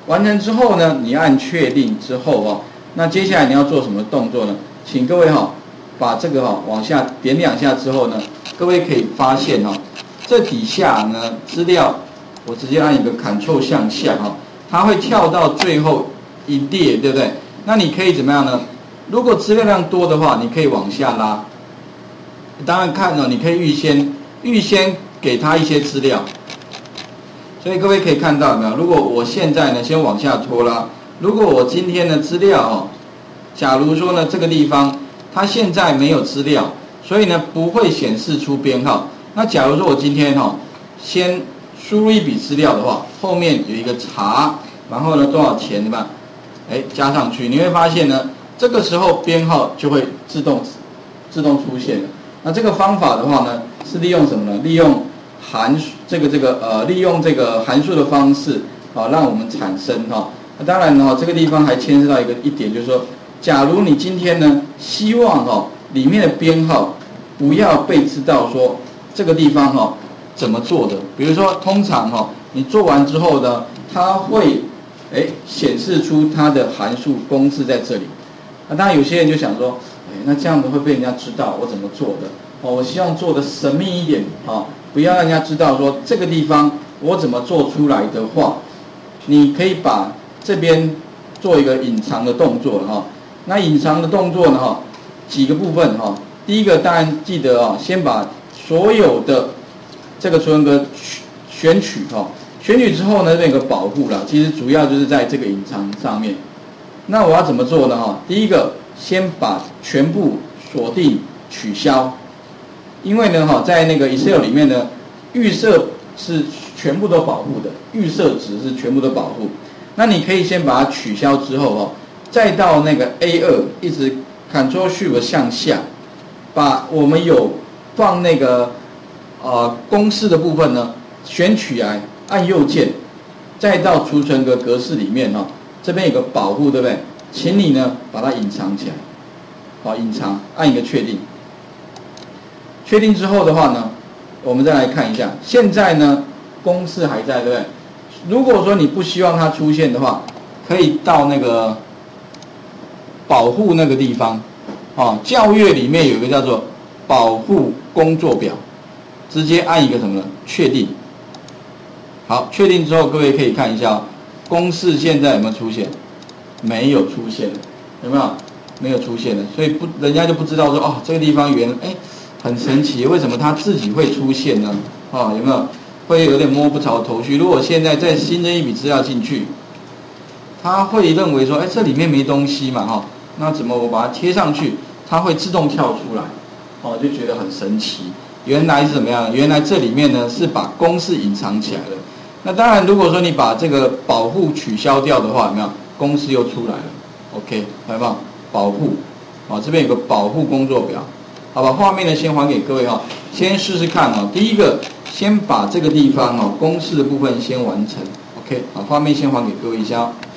完成之后呢，你按确定之后哦，那接下来你要做什么动作呢？请各位把这个往下点2下之后呢，各位可以发现这底下呢资料，我直接按一个 Ctrl 向下它会跳到最后一列，对不对？那你可以怎么样呢？如果资料量多的话，你可以往下拉。当然看你可以预先给他一些资料。所以各位可以看到有没有？如果我现在呢先往下拖拉，如果我今天的资料假如说呢这个地方它现在没有资料，所以呢不会显示出编号。那假如说我今天先输入一笔资料的话，后面有一个查，然后呢多少钱对吧？加上去，你会发现呢这个时候编号就会自动出现了。那这个方法的话呢是利用什么呢？利用利用这个函数的方式让我们产生那当然这个地方还牵涉到一点，就是说，假如你今天呢希望里面的编号不要被知道说这个地方怎么做的，比如说通常你做完之后呢，它会显示出它的函数公式在这里。那当然有些人就想说，那这样子会被人家知道我怎么做的我希望做的神秘一点不要让人家知道说这个地方我怎么做出来的话，你可以把这边做一个隐藏的动作那隐藏的动作呢几个部分第一个当然记得先把所有的这个储存格选取选取之后呢，这个保护啦，其实主要就是在这个隐藏上面。那我要怎么做呢第一个先把全部锁定取消。因为呢在那个 Excel 里面呢，预设是全部都保护的，预设值是全部都保护。那你可以先把它取消之后再到那个 A2 一直 Ctrl Shift 向下，把我们有放那个公式的部分呢选取来，按右键，再到储存格式里面这边有个保护，对不对？请你呢把它隐藏起来，隐藏，按一个确定。确定之后的话呢，我们再来看一下，现在呢公式还在，对不对？如果说你不希望它出现的话，可以到那个保护那个地方校阅里面有一个叫做保护工作表，直接按一个什么呢？确定。好，确定之后各位可以看一下公式现在有没有出现？没有出现，有没有？没有出现的，所以人家就不知道说这个地方很神奇，为什么它自己会出现呢？有没有？会有点摸不着头绪。如果现在再新增一笔资料进去，它会认为说，这里面没东西嘛，那怎么我把它贴上去，它会自动跳出来，就觉得很神奇。原来是怎么样？原来这里面呢是把公式隐藏起来了。那当然，如果说你把这个保护取消掉的话，有没有？公式又出来了。OK， 有没有？保护，这边有个保护工作表。好吧，画面呢先还给各位先试试看第一个，先把这个地方公式的部分先完成。OK， 好，画面先还给各位一下